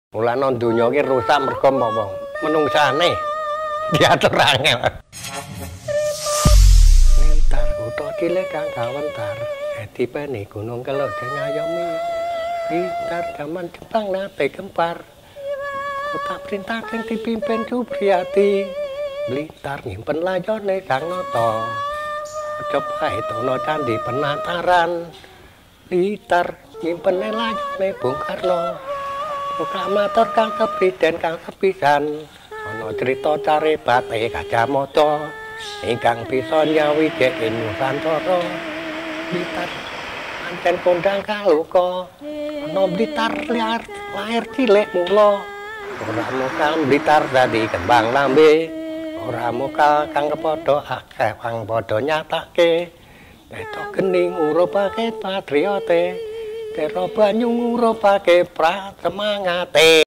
Mulane donya iki rusak mergo apa? Menungsane diatur angel. Wentar kutha cilik kang kawentar, dipeni gunung kelok ngayomi. Wentar jaman Jepang nate gempar. Kota perintah sing dipimpin Supriyati. Blitar nyimpen layone Sang Nata. Aja bae tono candi penataran. Blitar nyimpen layone Bung Karno. Proklamator kang kepriden kang sepisan ana crita caribate Kacamata ingkang bisa nyawigeke Nusantara. Blitar pancen kondang kaluka ana Blitar lahir cilik mula ora mokal Blitar dadi kembang lambe ora mokal kang padha akeh kang padha nyatake eta gening urupake patriote karo banyu ngurupake prasemangate.